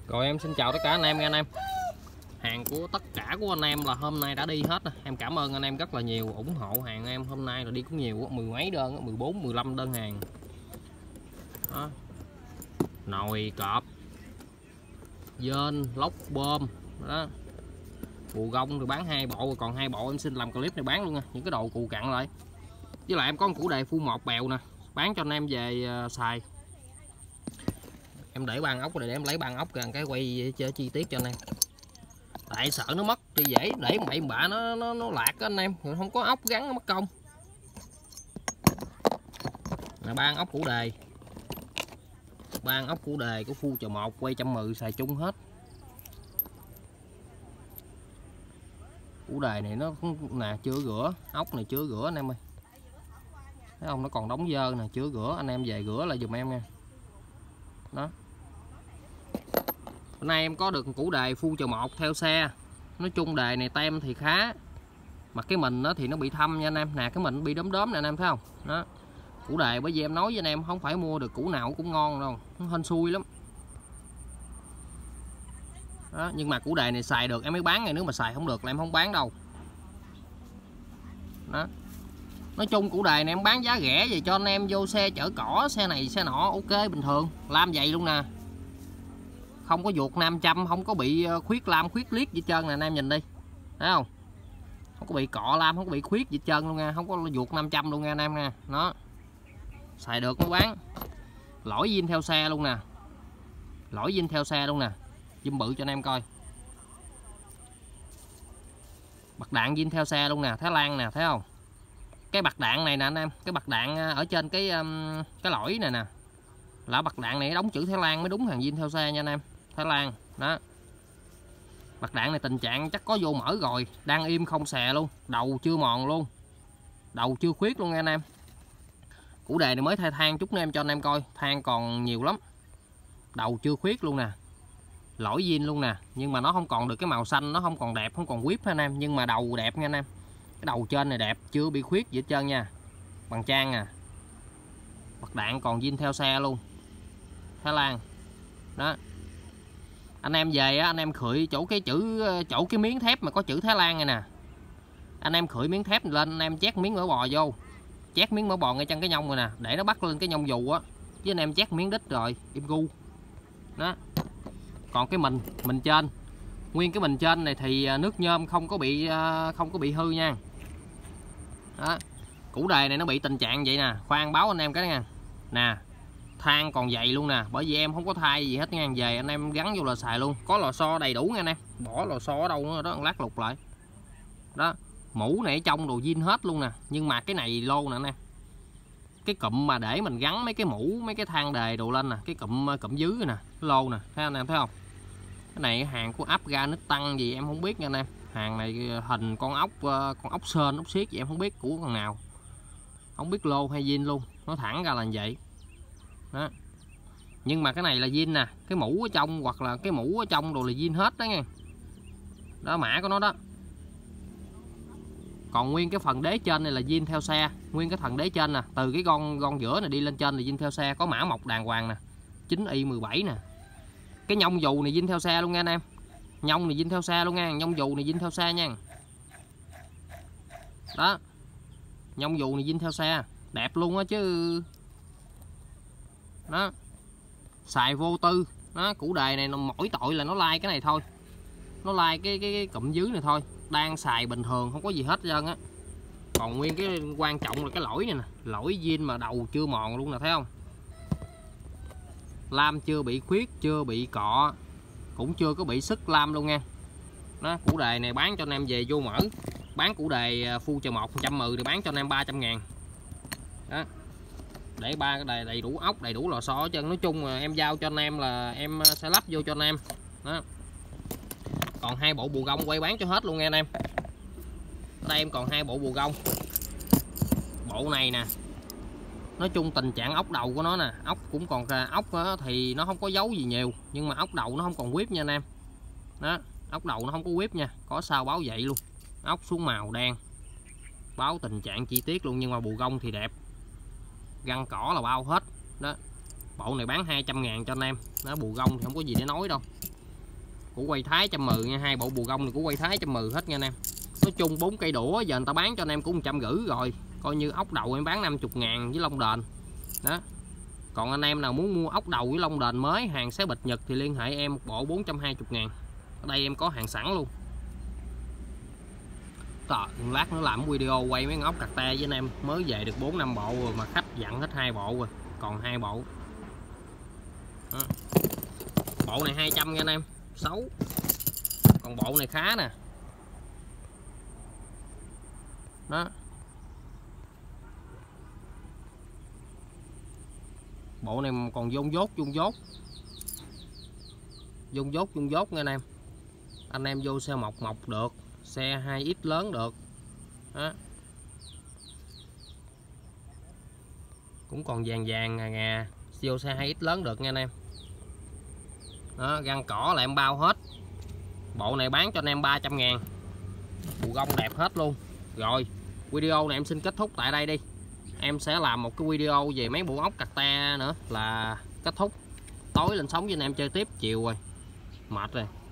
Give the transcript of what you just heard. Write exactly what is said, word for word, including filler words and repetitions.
Rồi em xin chào tất cả anh em nha anh em. Hàng của tất cả của anh em là hôm nay đã đi hết. Em cảm ơn anh em rất là nhiều ủng hộ hàng em. Hôm nay là đi cũng nhiều, mười mấy đơn, mười bốn, mười lăm đơn hàng. Đó. Nồi cọp, dên, lóc bơm đó. Cù gông thì bán hai bộ, còn hai bộ em xin làm clip này bán luôn nha. Những cái đồ cù cặn lại. Với lại em có một củ đề phu một bèo nè, bán cho anh em về uh, xài. Em để ban ốc này để em lấy ban ốc cái quay cho chi tiết cho anh em. Tại sợ nó mất thì dễ để bậy bạ nó nó nó lạc á anh em, rồi không có ốc gắn nó mất công. Là ban ốc củ đề. Ban ốc củ đề của phu chợ một quay trăm mười xài chung hết. Củ đề này nó nè chưa rửa, ốc này chưa rửa anh em ơi. Thấy không, nó còn đóng dơ nè, chưa rửa, anh em về rửa lại giùm em nha. Đó. Hôm nay em có được củ đề phu chợ một theo xe. Nói chung đề này tem thì khá. Mà cái mình nó thì nó bị thâm nha anh em. Nè cái mình bị đốm đốm nè anh em thấy không. Đó. Củ đề bởi vì em nói với anh em không phải mua được củ nào cũng ngon đâu. Nó hên xui lắm. Đó. Nhưng mà củ đề này xài được em mới bán, ngày nếu mà xài không được là em không bán đâu. Đó. Nói chung củ đề này em bán giá rẻ vậy cho anh em vô xe chở cỏ, xe này xe nọ ok bình thường. Lam vậy luôn nè. Không có vuột năm trăm, không có bị khuyết lam khuyết liếc gì trơn nè anh em nhìn đi. Thấy không? Không có bị cọ lam, không có bị khuyết gì trơn luôn nha, không có vuột năm trăm luôn nha anh em nha. Nó. Xài được mới bán. Lỗi zin theo xe luôn nè. Lỗi zin theo xe luôn nè. Zoom bự cho anh em coi. Bạc đạn zin theo xe luôn nè, Thái Lan nè, thấy không? Cái bạc đạn này nè anh em, cái bạc đạn ở trên cái cái lỗi này nè. Là bạc đạn này đóng chữ Thái Lan mới đúng hàng zin theo xe nha anh em. Thái Lan đó. Bạc đạn này tình trạng chắc có vô mở rồi, đang im không xè luôn, đầu chưa mòn luôn, đầu chưa khuyết luôn nha anh em. Củ đề này mới thay than chút nữa em cho anh em coi, than còn nhiều lắm, đầu chưa khuyết luôn nè, lỗi zin luôn nè. Nhưng mà nó không còn được cái màu xanh, nó không còn đẹp, không còn whip anh em, nhưng mà đầu đẹp nha anh em. Cái đầu trên này đẹp, chưa bị khuyết gì hết trơn nha, bằng trang à. Bạc đạn còn zin theo xe luôn, Thái Lan đó. Anh em về á, anh em khựi chỗ cái chữ chỗ cái miếng thép mà có chữ Thái Lan này nè, anh em khựi miếng thép lên, anh em chét miếng mỡ bò vô, chét miếng mỡ bò ngay chân cái nhông rồi nè, để nó bắt lên cái nhông dù á, chứ anh em chét miếng đít rồi im gu đó. Còn cái mình mình trên, nguyên cái mình trên này thì nước nhôm không có bị không có bị hư nha. Đó. Củ đề này nó bị tình trạng vậy nè, khoan báo anh em cái nha. Nè than còn dày luôn nè, bởi vì em không có thay gì hết nha, về anh em gắn vô là xài luôn. Có lò xo đầy đủ nha anh em, bỏ lò xo ở đâu nữa đó, lát lục lại đó. Mũ này ở trong đồ zin hết luôn nè, nhưng mà cái này lô nè anh em, cái cụm mà để mình gắn mấy cái mũ mấy cái than đề đồ lên nè, cái cụm cụm dưới nè, lô nè, thấy anh em thấy không? Cái này hàng của áp ga nít tăng gì em không biết nha anh em. Hàng này hình con ốc con ốc sên ốc xiết gì em không biết của con nào, không biết lô hay zin luôn, nó thẳng ra là vậy đó. Nhưng mà cái này là zin nè, cái mũ ở trong hoặc là cái mũ ở trong đồ là zin hết đó nha. Đó mã của nó đó. Còn nguyên cái phần đế trên này là zin theo xe, nguyên cái phần đế trên nè, từ cái con con giữa này đi lên trên là zin theo xe, có mã mộc đàng hoàng nè, chín y mười bảy nè. Cái nhông dù này zin theo xe luôn nha anh em. Nhông này zin theo xe luôn nha, nhông dù này zin theo xe nha. Đó. Nhông dù này zin theo xe, đẹp luôn á chứ. Đó. Xài vô tư. Đó, củ đề này mỗi tội là nó like cái này thôi. Nó like cái cái, cái cụm dưới này thôi, đang xài bình thường không có gì hết trơn á. Còn nguyên cái quan trọng là cái lỗi này nè, lỗi zin mà đầu chưa mòn luôn nè, thấy không? Lam chưa bị khuyết, chưa bị cọ, cũng chưa có bị sức lam luôn nha. Đó, củ đề này bán cho anh em về vô mở. Bán củ đề phu chợ một một trăm mười thì bán cho anh em ba trăm ngàn. Đó. Để ba cái đầy, đầy đủ ốc, đầy đủ lò xo hết trơn. Nói chung là em giao cho anh em là em sẽ lắp vô cho anh em. Đó. Còn hai bộ bù gông quay bán cho hết luôn nha anh em. Đây em còn hai bộ bù gông. Bộ này nè. Nói chung tình trạng ốc đầu của nó nè, ốc cũng còn ra, ốc thì nó không có dấu gì nhiều, nhưng mà ốc đầu nó không còn whip nha anh em. Đó, ốc đầu nó không có whip nha, có sao báo vậy luôn. Ốc xuống màu đen. Báo tình trạng chi tiết luôn, nhưng mà bù gông thì đẹp. Găng cỏ là bao hết. Đó. Bộ này bán hai trăm ngàn cho anh em. Đó, bù gông thì không có gì để nói đâu. của quay Thái trăm mười nha. Hai bộ bù gông này của quay Thái trăm mười hết nha anh em. Nói chung bốn cây đũa giờ người ta bán cho anh em cũng một trăm rưỡi rồi, coi như ốc đầu em bán năm mươi ngàn với lông đền đó. Còn anh em nào muốn mua ốc đầu với lông đền mới hàng xé bịch Nhật thì liên hệ em một bộ bốn trăm hai mươi ngàn. Ở đây em có hàng sẵn luôn. Rồi, lát nữa làm video quay mấy con ốc cạc te với anh em. Mới về được bốn năm bộ rồi mà khách dặn hết hai bộ rồi, còn hai bộ đó. Bộ này hai trăm nha anh em, xấu. Còn bộ này khá nè đó. Bộ này còn vôn dốt vôn dốt vôn dốt vôn dốt nha anh em. Anh em vô xe mộc mộc được, xe hai x lớn được đó. Cũng còn vàng vàng ngà ngà, vô xe hai x lớn được nha anh em đó. Găng cỏ là em bao hết. Bộ này bán cho anh em ba trăm ngàn, bù gông đẹp hết luôn. Rồi video này em xin kết thúc tại đây đi. Em sẽ làm một cái video về mấy bộ ốc cạc te nữa là kết thúc. Tối lên sóng với anh em chơi tiếp, chiều rồi mệt rồi.